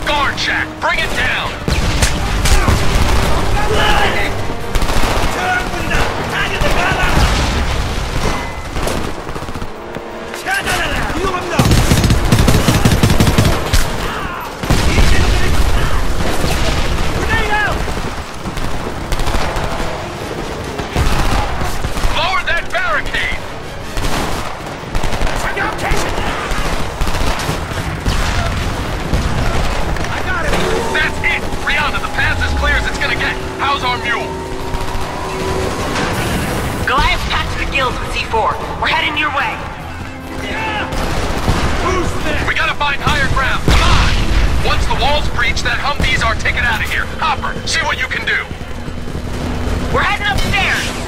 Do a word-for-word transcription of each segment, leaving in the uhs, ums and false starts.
guard shack! Bring it down! Lower that barricade! I got it! That's it! Rihanna, the path's as clear as it's gonna get. How's our mule? Goliath's packed to the gills with C four. We're heading your way. Yeah. Who's there? We gotta find higher ground. Come on! Once the wall's breached, that Humvee's our ticket out of here. Hopper, see what you can do. We're heading upstairs.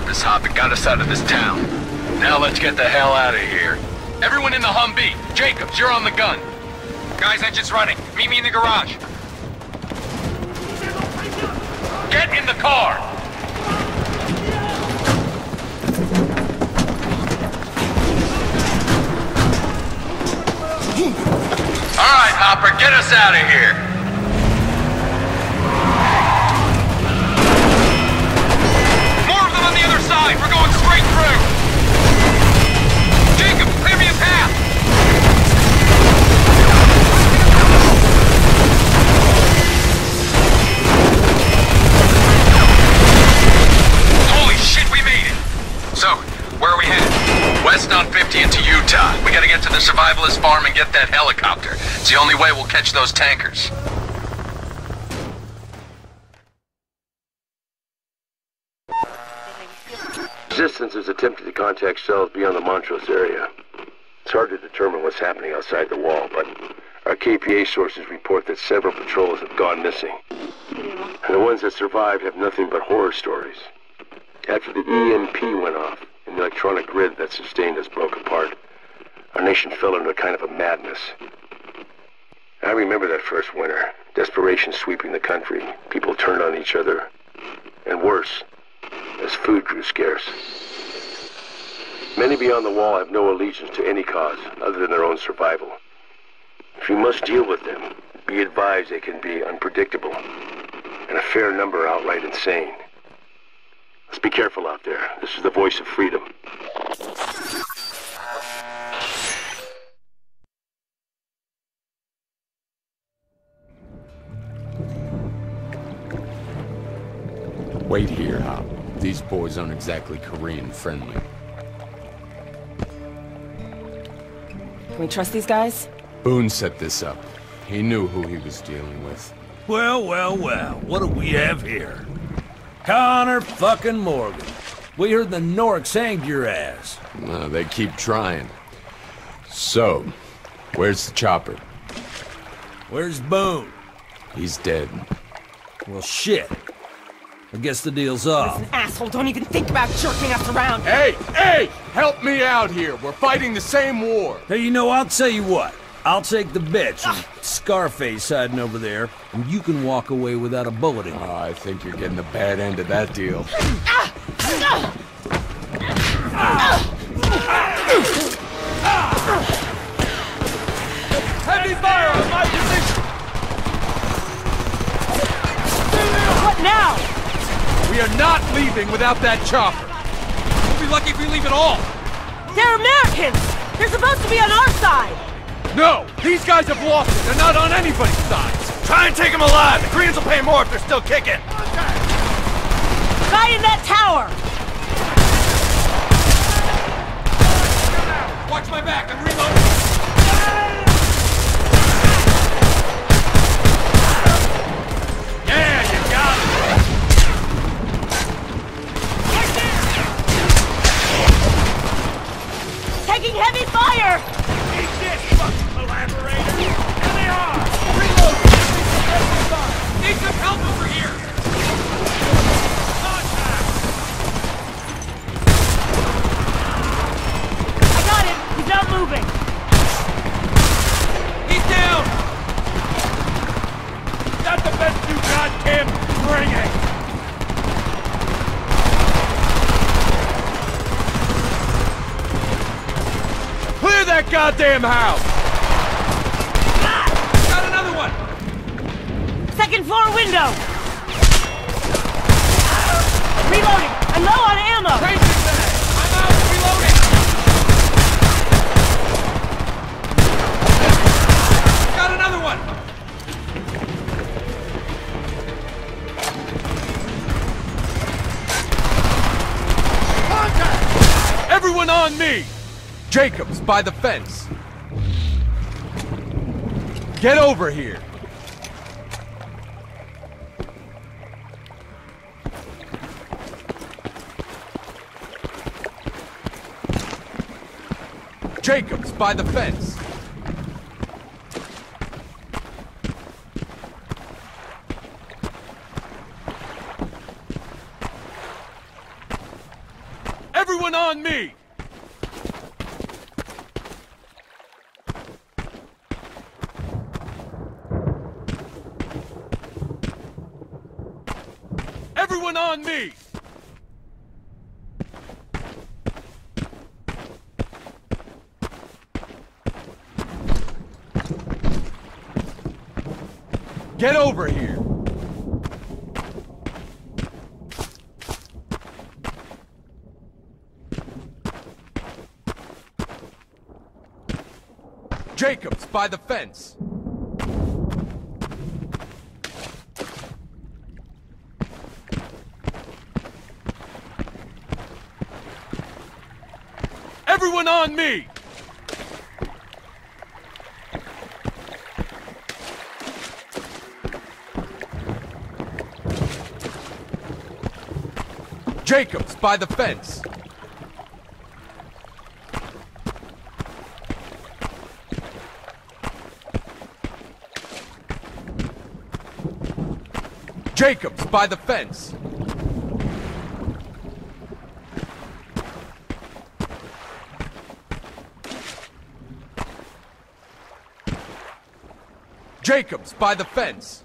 surface hop and got us out of this town. Now let's get the hell out of here. Everyone in the Humvee. Jacobs, you're on the gun. Guys, engine's running. Meet me in the garage. Get in the car! All right, Hopper, get us out of here. More of them on the other side. We're going straight through. Jacob, clear me a path. Holy shit, we made it. So, where are we headed? West on fifty into Utah. We gotta get to the survivalist farm and get that helicopter. It's the only way we'll catch those tankers. Resistance has attempted to contact cells beyond the Montrose area. It's hard to determine what's happening outside the wall, but our K P A sources report that several patrols have gone missing. And the ones that survived have nothing but horror stories. After the E M P went off, and the electronic grid that sustained us broke apart, our nation fell into a kind of a madness. I remember that first winter, desperation sweeping the country. People turned on each other, and worse, as food grew scarce. Many beyond the wall have no allegiance to any cause other than their own survival. If you must deal with them, be advised they can be unpredictable, and a fair number outright insane. Let's be careful out there. This is the voice of freedom. Wait here, Hop. These boys aren't exactly Korean friendly. Can we trust these guys? Boone set this up. He knew who he was dealing with. Well, well, well, what do we have here? Connor fucking Morgan. We heard the Norks hanged your ass. No, they keep trying. So, where's the chopper? Where's Boone? He's dead. Well, shit. I guess the deal's off. Listen, asshole, don't even think about jerking us around. Hey, hey! Help me out here! We're fighting the same war! Hey, you know, I'll tell you what. I'll take the bitch and Scarface hiding over there, and you can walk away without a bullet in you. Oh, I think you're getting the bad end of that deal. Heavy fire on my position! What now? We are not leaving without that chopper. We'll be lucky if we leave at all. They're Americans! They're supposed to be on our side! No! These guys have lost it. They're not on anybody's side. Try and take them alive. The Koreans will pay more if they're still kicking. Guy in that tower! Watch my back. I'm reloading. Yeah, you got it. Right there. Taking heavy fire! Eat this, fucking collaborator. Here they are. Reload. Need some help over here. Contact. I got him! He's not moving! He's down. Not the best you got, Kim. Bring it. Clear that goddamn house! Ah! Got another one! Second floor window! Reloading! I'm low on ammo! Change this minute! I'm out! Reloading! Got another one! Contact! Everyone on me! Jacobs, by the fence. Get over here. Jacobs, by the fence. Everyone on me! Everyone on me! Get over here! Jacobs, by the fence! Everyone on me! Jacobs, by the fence! Jacobs, by the fence! Jacobs, by the fence!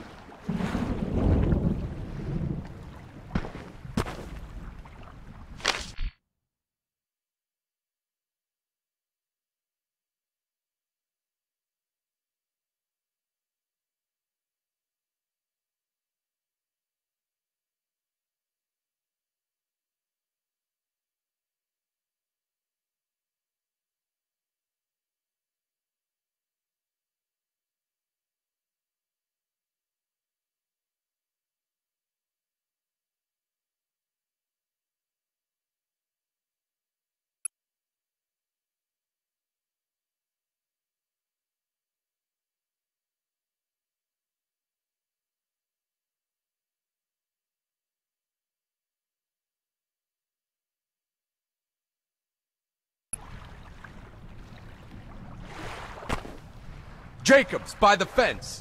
Jacobs, by the fence!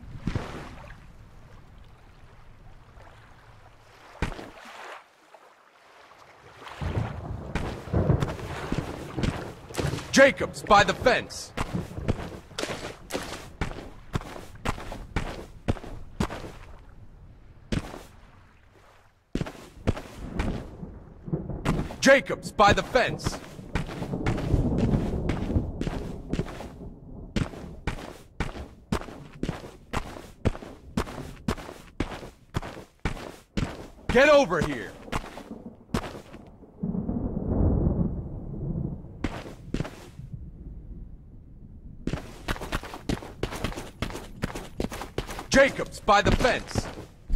Jacobs, by the fence! Jacobs, by the fence! Get over here! Jacobs, by the fence!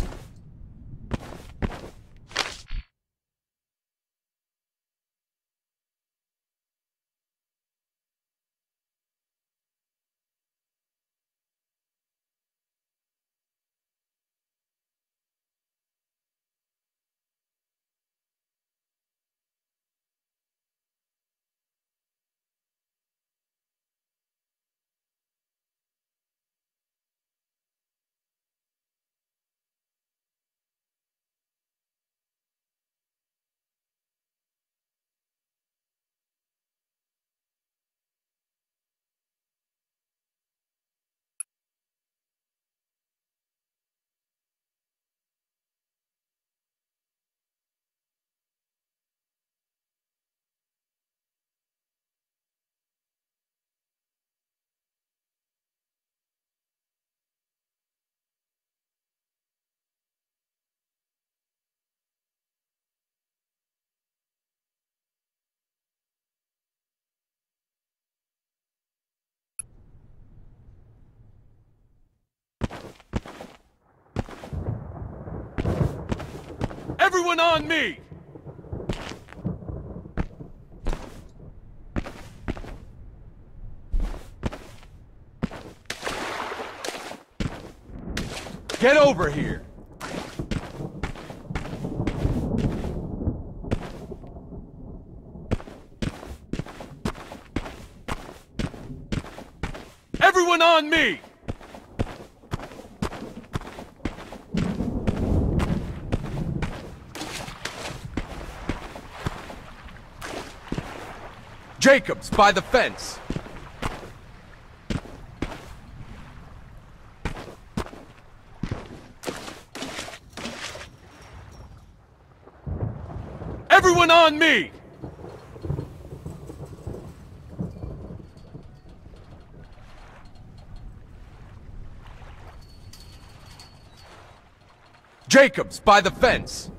Everyone on me! Get over here! Everyone on me! Jacobs, by the fence! Everyone on me! Jacobs, by the fence!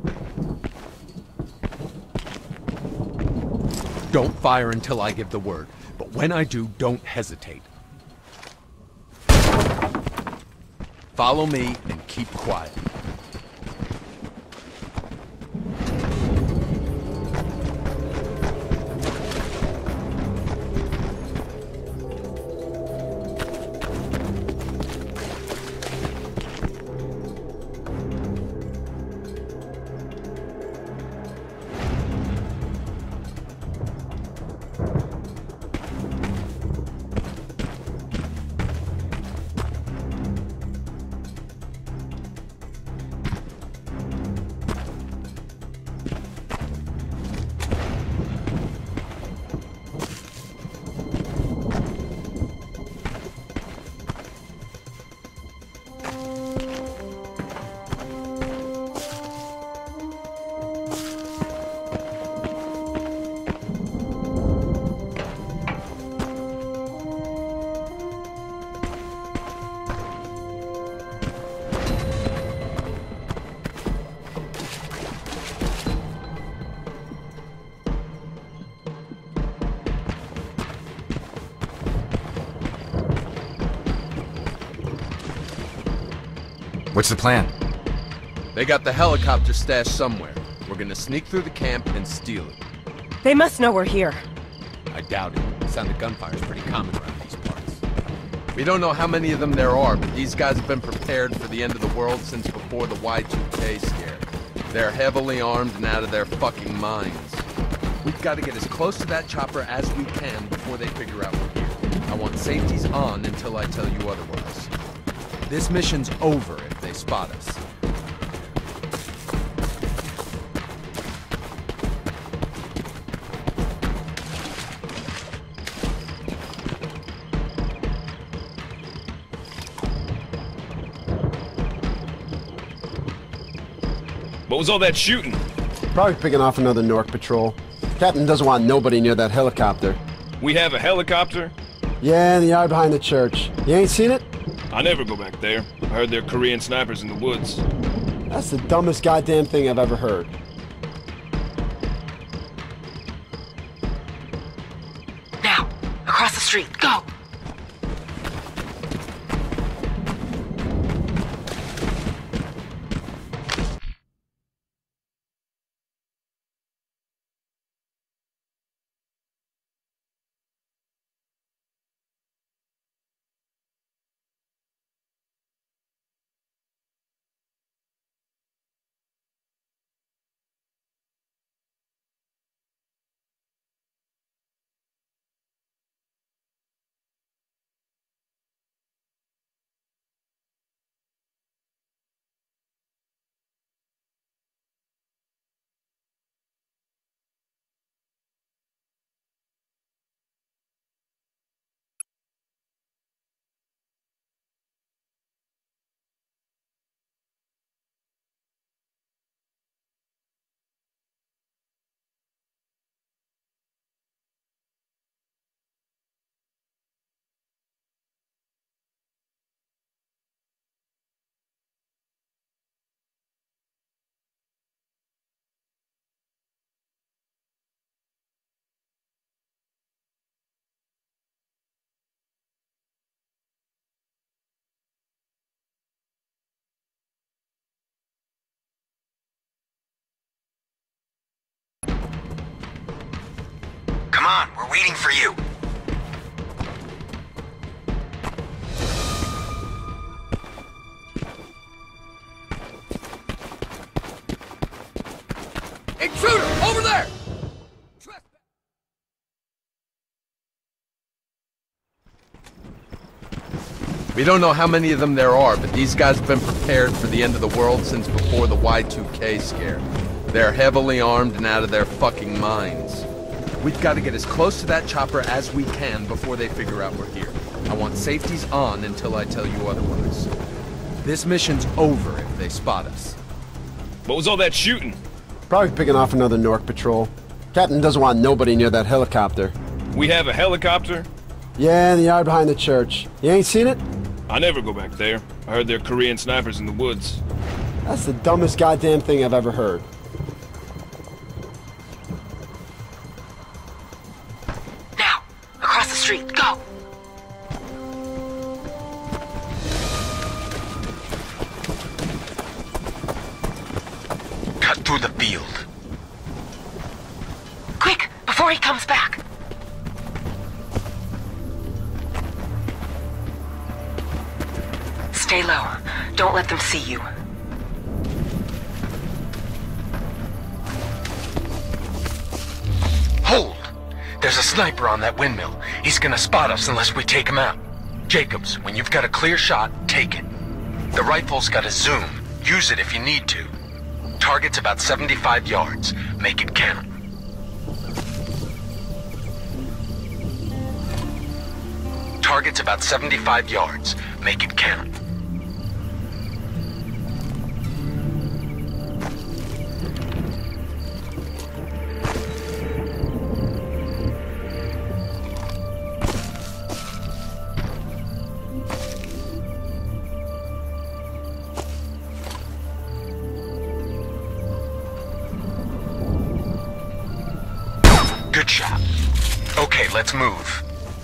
Don't fire until I give the word, but when I do, don't hesitate. Follow me and keep quiet. What's the plan? They got the helicopter stashed somewhere. We're gonna sneak through the camp and steal it. They must know we're here. I doubt it. The sound of gunfire is pretty common around these parts. We don't know how many of them there are, but these guys have been prepared for the end of the world since before the Y two K scare. They're heavily armed and out of their fucking minds. We've got to get as close to that chopper as we can before they figure out we're here. I want safeties on until I tell you otherwise. This mission's over if they spot us. What was all that shooting? Probably picking off another Nork patrol. Captain doesn't want nobody near that helicopter. We have a helicopter? Yeah, in the yard behind the church. You ain't seen it? I never go back there. I heard there are Korean snipers in the woods. That's the dumbest goddamn thing I've ever heard. Now, across the street, go! Come on, we're waiting for you. Intruder! Over there! We don't know how many of them there are, but these guys have been prepared for the end of the world since before the Y two K scare. They're heavily armed and out of their fucking minds. We've got to get as close to that chopper as we can before they figure out we're here. I want safeties on until I tell you otherwise. This mission's over if they spot us. What was all that shooting? Probably picking off another Nork patrol. Captain doesn't want nobody near that helicopter. We have a helicopter? Yeah, in the yard behind the church. You ain't seen it? I never go back there. I heard there are Korean snipers in the woods. That's the dumbest goddamn thing I've ever heard. Now, across the street, go! Cut through the field. Quick, before he comes back! Stay low. Don't let them see you. Hold! There's a sniper on that windmill. He's gonna spot us unless we take him out. Jacobs, when you've got a clear shot, take it. The rifle's got a zoom. Use it if you need to. Target's about seventy-five yards. Make it count. Target's about seventy-five yards. Make it count. Good shot. Okay, let's move.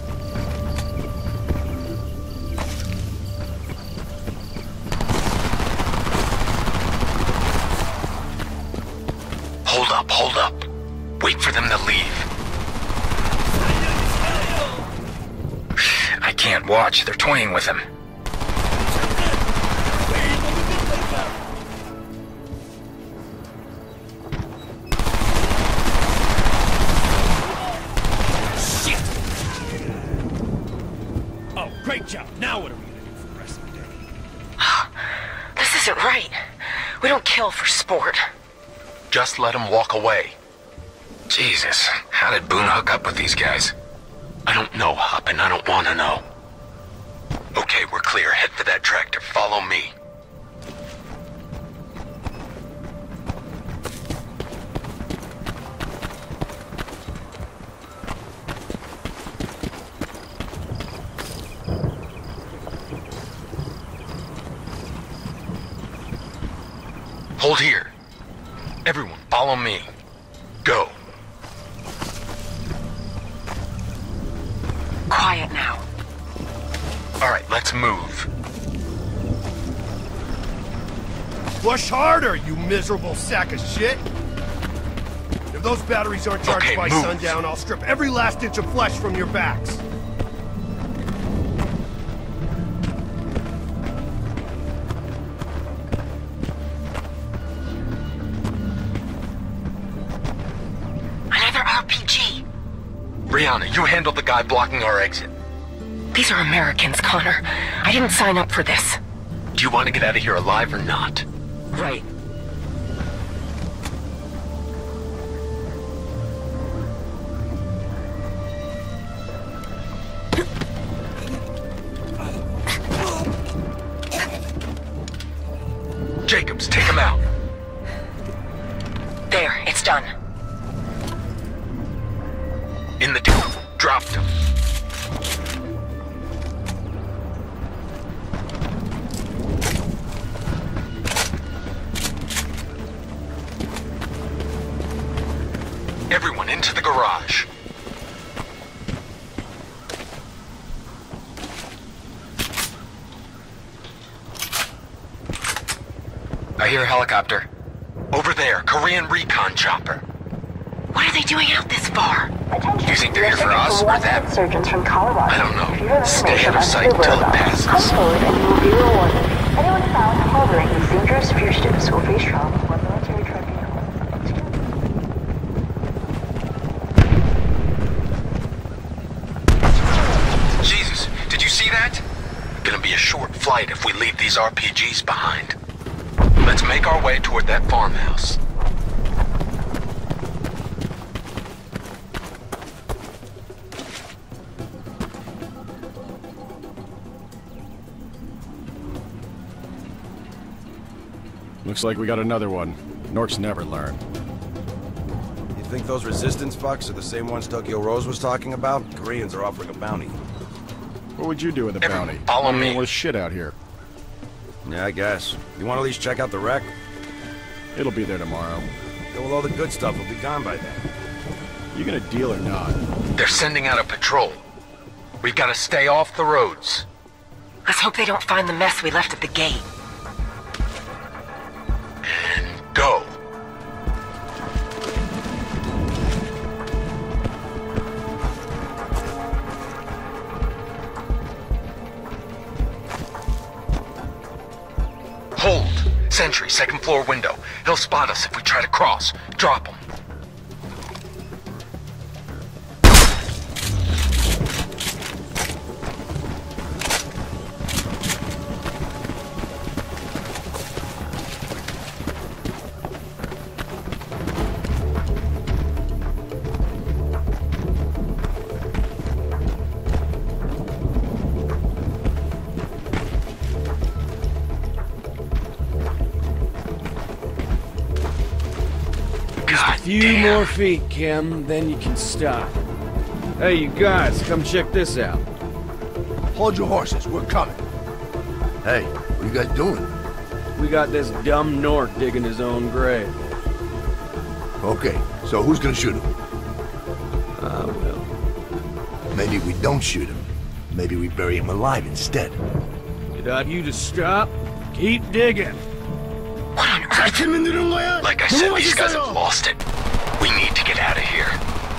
Hold up, hold up. Wait for them to leave. I can't watch. They're toying with him. Great job. Now what are we gonna do for the rest of the day? This isn't right. We don't kill for sport. Just let him walk away. Jesus, how did Boone hook up with these guys? I don't know, Hop, and I don't want to know. Okay, we're clear. Head for that tractor. Follow me. Hold here. Everyone, follow me. Go. Quiet now. All right, let's move. Push harder, you miserable sack of shit! If those batteries aren't charged Okay, by move. sundown, I'll strip every last inch of flesh from your backs. Brianna, you handle the guy blocking our exit. These are Americans, Connor. I didn't sign up for this. Do you want to get out of here alive or not? Right. Jacobs, take him out. There, it's done. In the dude. Dropped him. Everyone into the garage. I hear a helicopter. Over there, Korean recon chopper. What are they doing out this far? Do you think they're here for us or them? Surgeons from Colorado. I don't know. Stay out of sight until it passes. Come forward and you will be rewarded. Anyone found harboring these dangerous fugitives will face trial before military tribunal. Jesus, did you see that? Gonna be a short flight if we leave these R P Gs behind. Let's make our way toward that farmhouse. Looks like we got another one. Norks never learn. You think those resistance fucks are the same ones Tokyo Rose was talking about? Koreans are offering a bounty. What would you do with a bounty? Follow I mean, me. worth shit out here. Yeah, I guess. You want to at least check out the wreck? It'll be there tomorrow. Yeah, well, all the good stuff will be gone by then. You gonna deal or not? They're sending out a patrol. We've got to stay off the roads. Let's hope they don't find the mess we left at the gate. And go. Hold. Sentry, second floor window. He'll spot us if we try to cross. Drop him. Few more feet, Kim, then you can stop. Hey, you guys, come check this out. Hold your horses, we're coming. Hey, what are you guys doing? We got this dumb Nork digging his own grave. Okay, so who's gonna shoot him? Ah, well. Maybe we don't shoot him. Maybe we bury him alive instead. Did I you to stop? Keep digging. Like I said, these guys have lost it. We need to get out of here.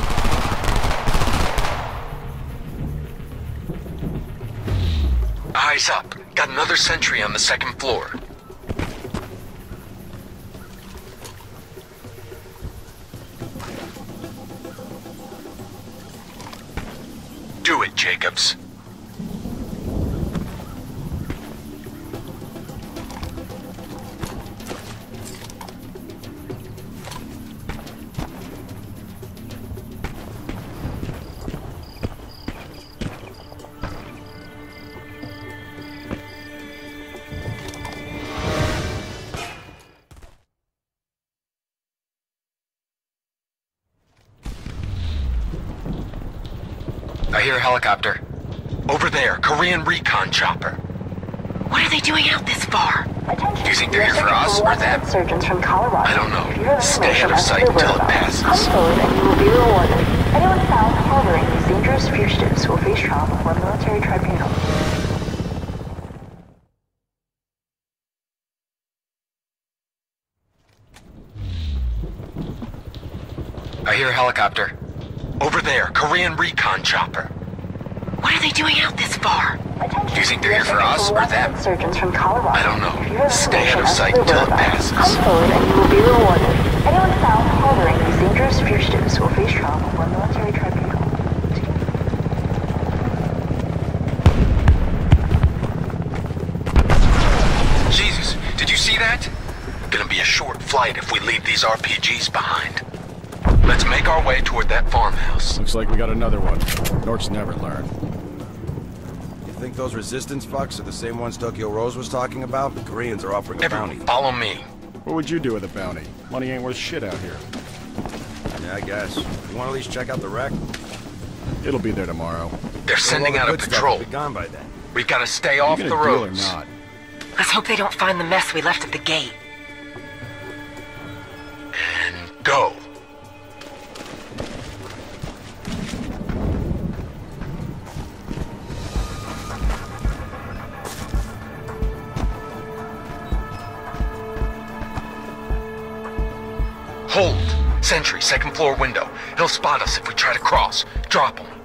Eyes up. Got another sentry on the second floor. Do it, Jacobs. I hear a helicopter. Over there, Korean recon chopper. What are they doing out this far? Do you think they're here for us or them? Surgeons from Colorado. I don't know. Stay out of sight until it passes. Come forward and you will be rewarded. Anyone found harboring these dangerous fugitives will face trial before a military tribunal. I hear a helicopter. Over there, Korean recon chopper. What are they doing out this far? Do you think they're here for us or them? Surgeons from Colorado. I don't know. Stay out of sight until it passes. Come forward and you will be rewarded. Anyone found harboring these dangerous fugitives will face trial before a military tribunal. Jesus, did you see that? Gonna be a short flight if we leave these R P Gs behind. Let's make our way toward that farmhouse. Looks like we got another one. Norks never learn. You think those resistance fucks are the same ones Tokyo Rose was talking about? Koreans are offering a bounty. Follow me. What would you do with a bounty? Money ain't worth shit out here. Yeah, I guess. You want to at least check out the wreck? It'll be there tomorrow. They're sending out a patrol. Be gone by then. We've got to stay off the roads. Deal or not? Let's hope they don't find the mess we left at the gate. And go. Hold. Sentry, second floor window. He'll spot us if we try to cross. Drop him.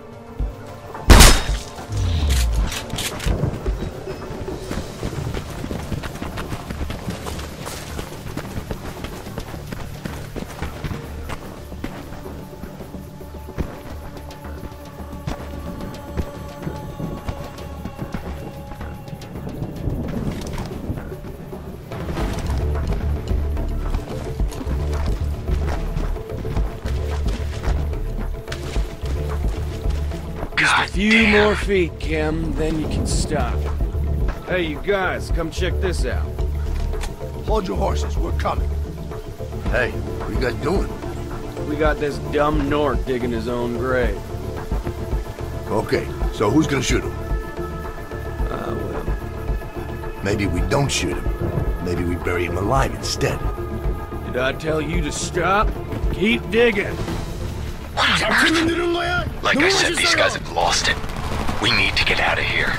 Few more feet, Kim, then you can stop. Hey, you guys, come check this out. Hold your horses, we're coming. Hey, what are you guys doing? We got this dumb Nork digging his own grave. Okay, so who's gonna shoot him? Uh, well... Maybe we don't shoot him. Maybe we bury him alive instead. Did I tell you to stop? Keep digging. What on earth? Like I said, these guys have lost it. We need to get out of here.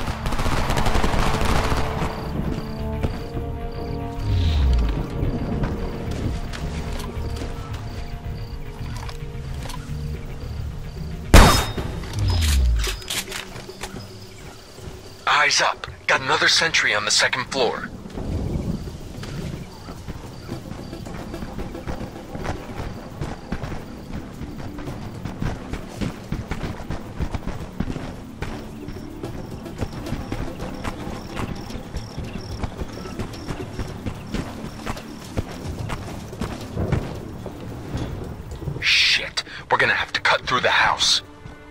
Eyes up. Got another sentry on the second floor. Shit. We're gonna have to cut through the house.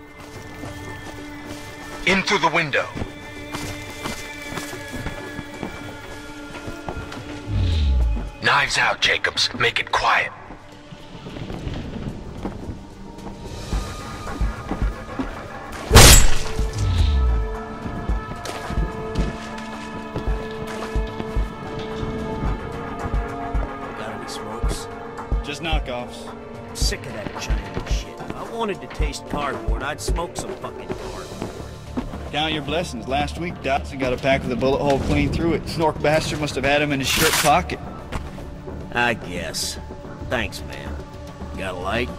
In through the window. Knives out, Jacobs. Make it quiet. Got any smokes? Just knockoffs. I'm sick of that Chinese shit. If I wanted to taste cardboard, I'd smoke some fucking cardboard. Count your blessings. Last week, Dotson got a pack with a bullet hole clean through it. Snork bastard must have had him in his shirt pocket. I guess. Thanks, man. Got a light?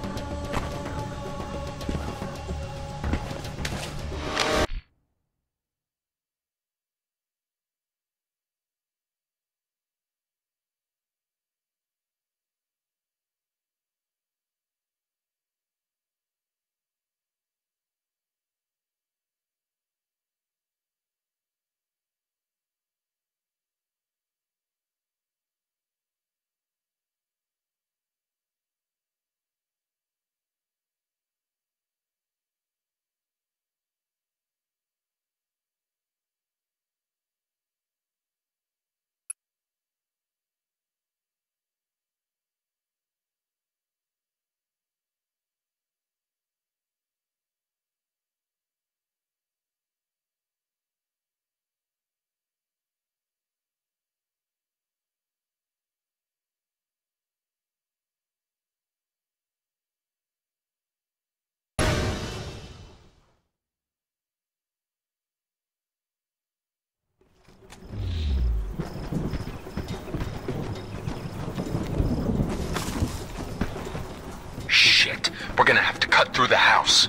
Shit. We're gonna have to cut through the house.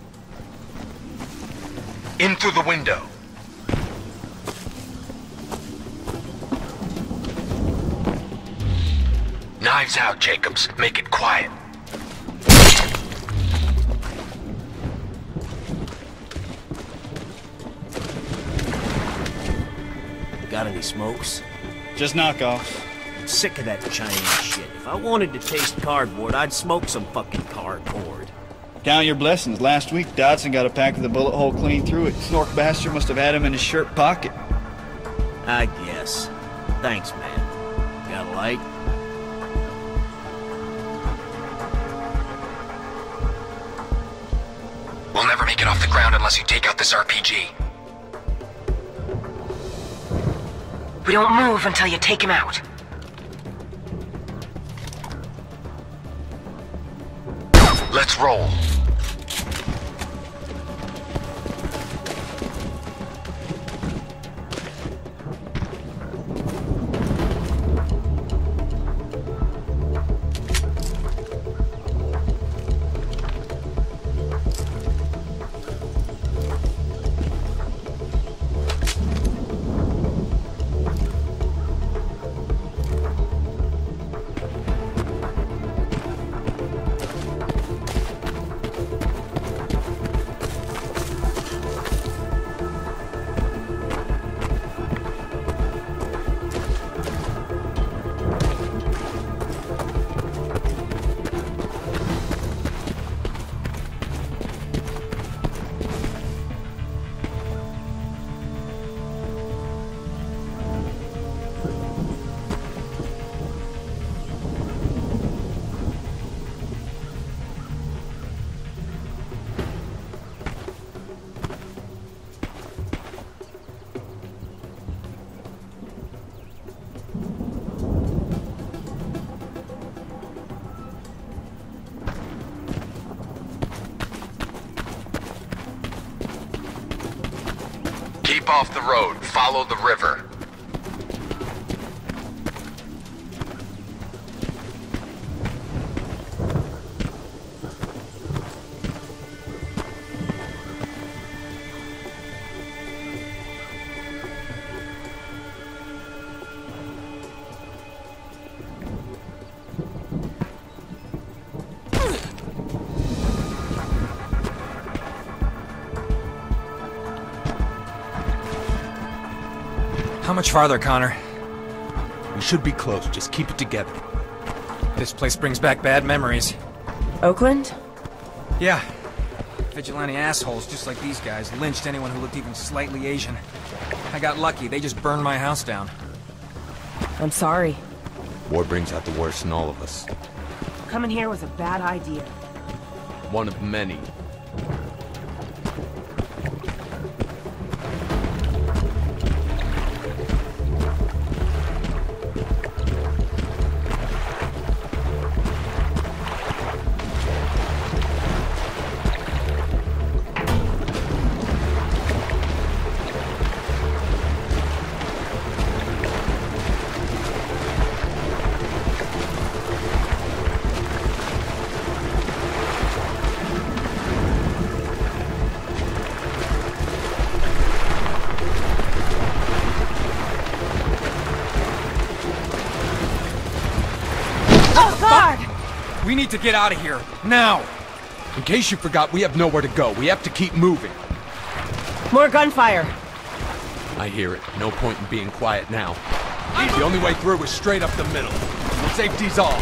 In through the window. Knives out, Jacobs. Make it quiet. Got any smokes? Just knockoffs. I'm sick of that Chinese shit. If I wanted to taste cardboard, I'd smoke some fucking cardboard. Count your blessings. Last week, Dotson got a pack with a bullet hole clean through it. Snork bastard must have had him in his shirt pocket. I guess. Thanks, man. Got a light? We'll never make it off the ground unless you take out this R P G. We don't move until you take him out. Let's roll. keep off the road. Follow the river. How much farther, Connor? We should be close. Just keep it together. This place brings back bad memories. Oakland? Yeah. Vigilante assholes, just like these guys, lynched anyone who looked even slightly Asian. I got lucky. They just burned my house down. I'm sorry. War brings out the worst in all of us. Coming here was a bad idea. One of many. We need to get out of here, now! In case you forgot, we have nowhere to go. We have to keep moving. More gunfire. I hear it. No point in being quiet now. The only way through is straight up the middle. Safety's all.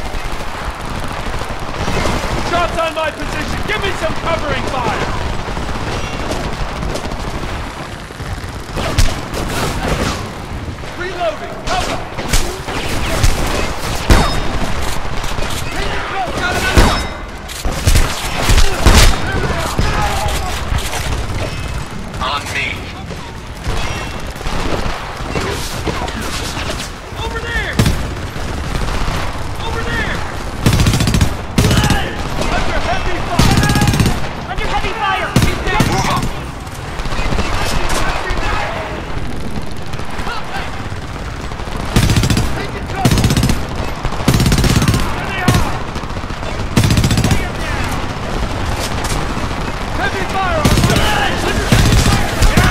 Shots on my position! Give me some covering fire! Reloading! Cover! On me. Over there! Over there! Under heavy fire! Under heavy fire! Move up. Taking cover! There they are! Bring them down! Heavy fire on my legs! Under heavy fire!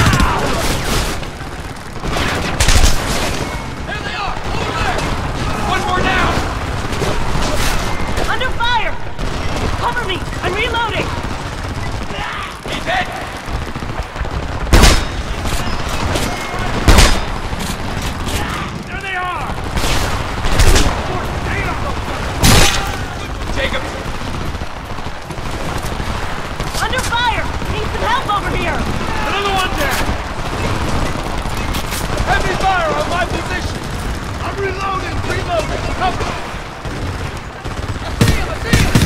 There they are! Over there! One more down! Under fire! Cover me! I'm reloading! He's hit! There they are! Take him! Under fire! Need some help over here! Another one down! Heavy fire on my position! I'm reloading! Reloading! Cover! I see him! I see him!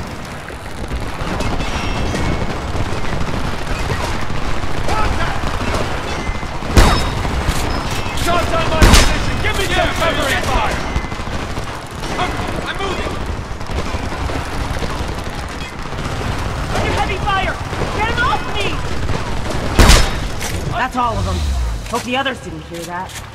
Contact! Shots on my position! Give me some covering fire! Cover! I'm moving! Under heavy fire! Get him off me! That's all of them. Hope the others didn't hear that.